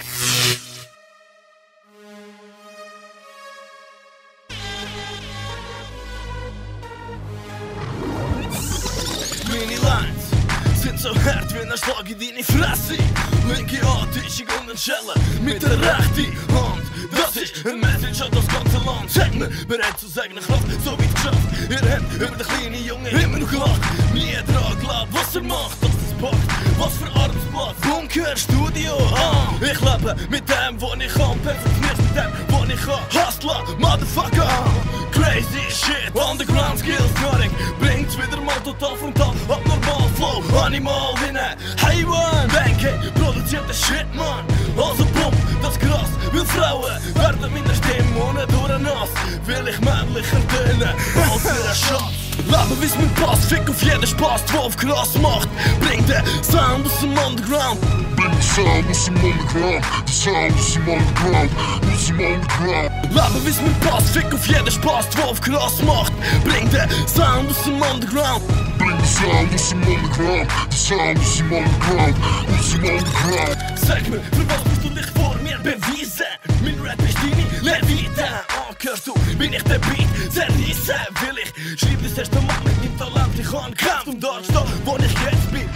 Meine Lines sind so hart wie ein Schlag in deine Fresse. Linke Hand ist und ein Schelle mit der rechten Hand. Das ist ein Message an das ganze Land. Sag mir, bereit zu sagen, Kraft, so wie geschafft. Ihr habt über den kleinen Jungen immer noch gelacht. Nie dran glaubt, was macht, dass es packt. Was für Arbeitsplatz, Bunker, Studio, Ich lebe mit dem, wo ich kann. Perfektioniert mit dem, wo ich kann. Hustler, Motherfucker, crazy shit. Underground Skills, Knarring, bringt's wieder mal total frontal. Abnormal Flow, Animal, wie ne Haywan. Denke, produziert der Shit, man. Also pump, das Gras, will Frauen werden mit der Stimme ohne durchnass. Will ich männlicher tönen als ihr Schatz. Leben wie's mir passt, fick auf jeden Spaß, 12 krass macht. Bring den Sound aus dem Underground. Bring the sound aus dem Underground. The sound aus dem Underground. Aus dem Underground. Leben wie's mir passt, fick auf jeden Spaß, 12 krass macht. Bring den Sound aus dem Underground. Bring the sound aus dem Underground. The sound aus dem Underground. Aus dem Underground. Sag mir, für was musst du dich vor mir beweisen? Mein Rap ist deine Levite. Hörst du, bin ich der Beat zerrissen? Will ich schreib das erste Mal mit meinem Talent. Ich kann gekämpft, um dort zu stehen, wo ich jetzt bin.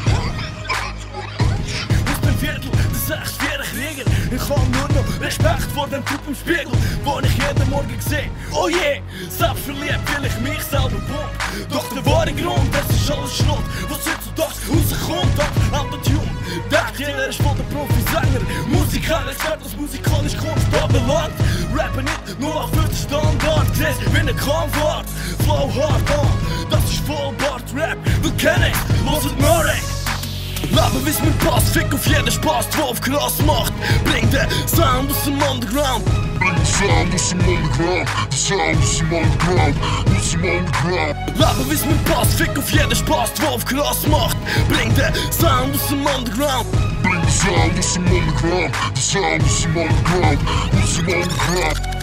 Aus dem Viertel des 6-4 Krieger. Ich hab nur noch Respekt vor dem Typ im Spiegel, wo ich jeden Morgen sehe. Oh je, selbstverliebt will ich mich selber pumpen. Doch der wahre Grund, das ist alles Schrott, was heutzutage rauskommt. Autotune, denkt jeder ist voll der Profi-Sänger. Musiker, Expert, was musikalisch Kunst anbelangt. Rappen nicht nur auf 50 Standard, Chris, wie ne Comfort. Flow hard on, das ist Vollbart Rap. Du kennst, los es nur ey. Leben wie's mir passt, fick auf jeden Spaß, 12 krass macht. Bring den Sound aus dem Underground. Bring the sound aus dem Underground. The sound aus dem Underground. Aus dem Underground. Leben wie's mir passt, fick auf jeden Spaß, 12 krass macht. Bring den Sound aus dem Underground. Bring the sound aus dem Underground. The sound aus dem Underground. Aus dem Underground.